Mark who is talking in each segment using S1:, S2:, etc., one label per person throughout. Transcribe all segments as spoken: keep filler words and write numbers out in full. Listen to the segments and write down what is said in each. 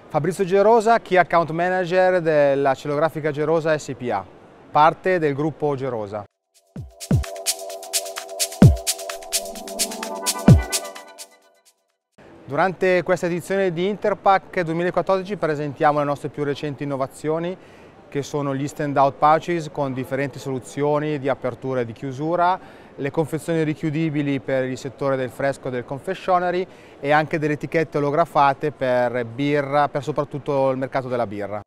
S1: Fabrizio Gerosa, Key Account Manager della Celografica Gerosa S P A, parte del gruppo Gerosa. Durante questa edizione di Interpack duemilaquattordici presentiamo le nostre più recenti innovazioni, che sono gli stand-out pouches con differenti soluzioni di apertura e di chiusura, le confezioni richiudibili per il settore del fresco e del confectionery e anche delle etichette olografate per birra, per soprattutto il mercato della birra.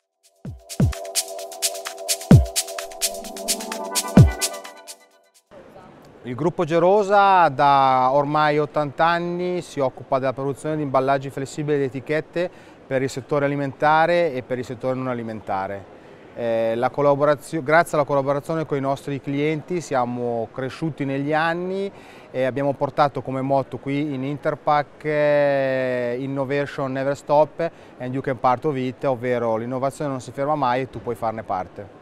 S1: Il gruppo Gerosa da ormai ottanta anni si occupa della produzione di imballaggi flessibili ed etichette per il settore alimentare e per il settore non alimentare. Eh, la grazie alla collaborazione con i nostri clienti siamo cresciuti negli anni e abbiamo portato come motto qui in Interpack eh, Innovation Never Stop and You Can Part of It, ovvero l'innovazione non si ferma mai e tu puoi farne parte.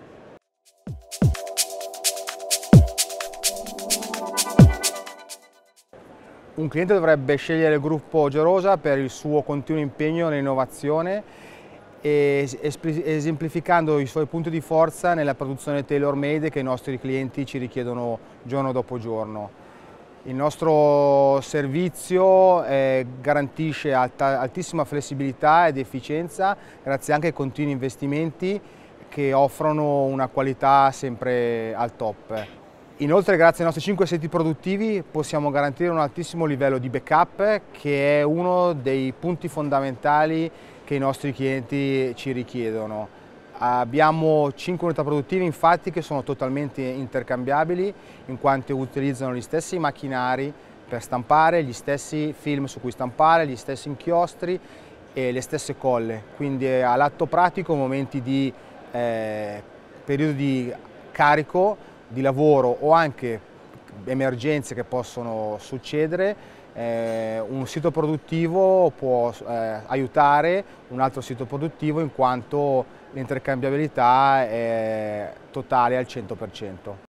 S1: Un cliente dovrebbe scegliere il gruppo Gerosa per il suo continuo impegno nell'innovazione e esemplificando i suoi punti di forza nella produzione tailor-made che i nostri clienti ci richiedono giorno dopo giorno. Il nostro servizio eh, garantisce alta, altissima flessibilità ed efficienza grazie anche ai continui investimenti che offrono una qualità sempre al top. Inoltre, grazie ai nostri cinque seti produttivi possiamo garantire un altissimo livello di backup, che è uno dei punti fondamentali che i nostri clienti ci richiedono. Abbiamo cinque unità produttive infatti che sono totalmente intercambiabili, in quanto utilizzano gli stessi macchinari per stampare, gli stessi film su cui stampare, gli stessi inchiostri e le stesse colle. Quindi all'atto pratico, momenti di eh, periodo di carico di lavoro o anche emergenze che possono succedere, eh, un sito produttivo può eh, aiutare un altro sito produttivo in quanto l'intercambiabilità è totale al cento per cento.